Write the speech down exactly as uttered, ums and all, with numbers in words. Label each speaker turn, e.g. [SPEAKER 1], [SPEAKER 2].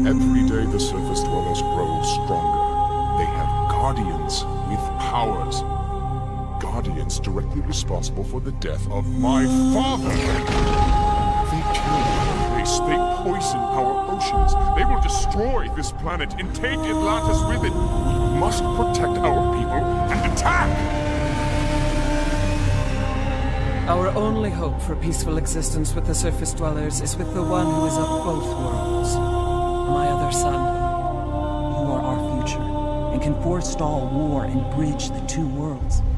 [SPEAKER 1] Every day the surface dwellers grow stronger. They have guardians with powers. Guardians directly responsible for the death of my father. They kill our race. They poison our oceans. They will destroy this planet and take Atlantis with it. We must protect our people and attack!
[SPEAKER 2] Our only hope for peaceful existence with the surface dwellers is with the one who is of both worlds. My other son.
[SPEAKER 3] You are our future, and can forestall war and bridge the two worlds.